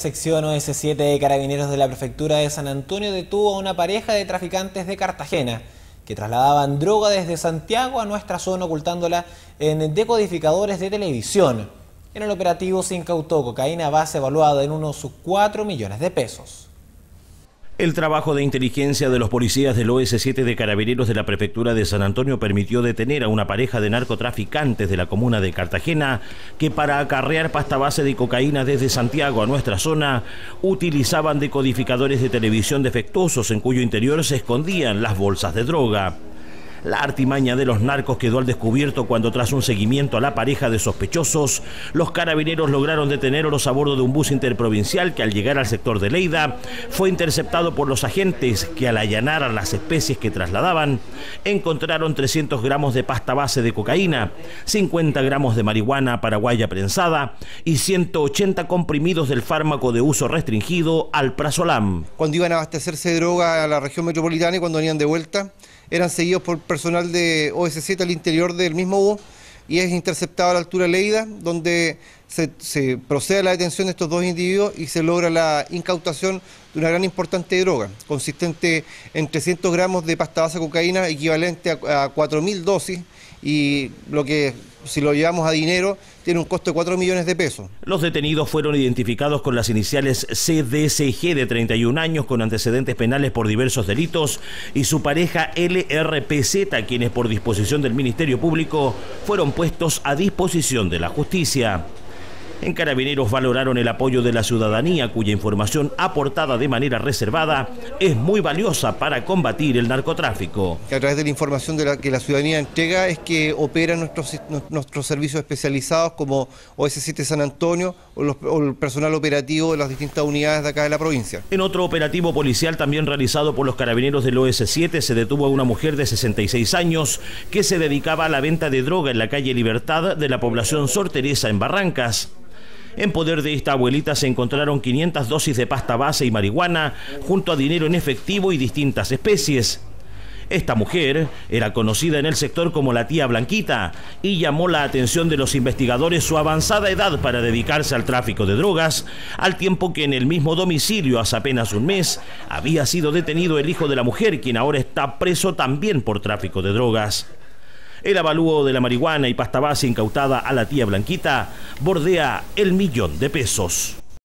Sección OS7 de Carabineros de la Prefectura de San Antonio detuvo a una pareja de traficantes de Cartagena que trasladaban droga desde Santiago a nuestra zona ocultándola en decodificadores de televisión. En el operativo se incautó cocaína base evaluada en unos 4 millones de pesos. El trabajo de inteligencia de los policías del OS7 de Carabineros de la Prefectura de San Antonio permitió detener a una pareja de narcotraficantes de la comuna de Cartagena que para acarrear pasta base de cocaína desde Santiago a nuestra zona utilizaban decodificadores de televisión defectuosos en cuyo interior se escondían las bolsas de droga. La artimaña de los narcos quedó al descubierto cuando, tras un seguimiento a la pareja de sospechosos, los carabineros lograron detenerlos a bordo de un bus interprovincial que, al llegar al sector de Leida, fue interceptado por los agentes que, al allanar a las especies que trasladaban, encontraron 300 gramos de pasta base de cocaína, 50 gramos de marihuana paraguaya prensada y 180 comprimidos del fármaco de uso restringido alprazolam. Cuando iban a abastecerse de droga a la región metropolitana y cuando venían de vuelta, eran seguidos por personal de OS7 al interior del mismo bus y es interceptado a la altura de Leida, donde se procede a la detención de estos dos individuos y se logra la incautación de una gran importante droga, consistente en 300 gramos de pasta base de cocaína, equivalente a 4.000 dosis, y lo que, si lo llevamos a dinero, tiene un costo de 4 millones de pesos. Los detenidos fueron identificados con las iniciales CDCG, de 31 años, con antecedentes penales por diversos delitos, y su pareja LRPZ, quienes por disposición del Ministerio Público fueron puestos a disposición de la justicia. En Carabineros valoraron el apoyo de la ciudadanía, cuya información aportada de manera reservada es muy valiosa para combatir el narcotráfico. A través de la información que la ciudadanía entrega es que operan nuestros servicios especializados como OS7 San Antonio o el personal operativo de las distintas unidades de acá de la provincia. En otro operativo policial también realizado por los carabineros del OS7 se detuvo a una mujer de 66 años que se dedicaba a la venta de droga en la calle Libertad de la población Sor Teresa en Barrancas. En poder de esta abuelita se encontraron 500 dosis de pasta base y marihuana, junto a dinero en efectivo y distintas especies. Esta mujer era conocida en el sector como la tía Blanquita y llamó la atención de los investigadores su avanzada edad para dedicarse al tráfico de drogas, al tiempo que en el mismo domicilio, hace apenas un mes, había sido detenido el hijo de la mujer, quien ahora está preso también por tráfico de drogas. El avalúo de la marihuana y pasta base incautada a la tía Blanquita bordea el 1.000.000 de pesos.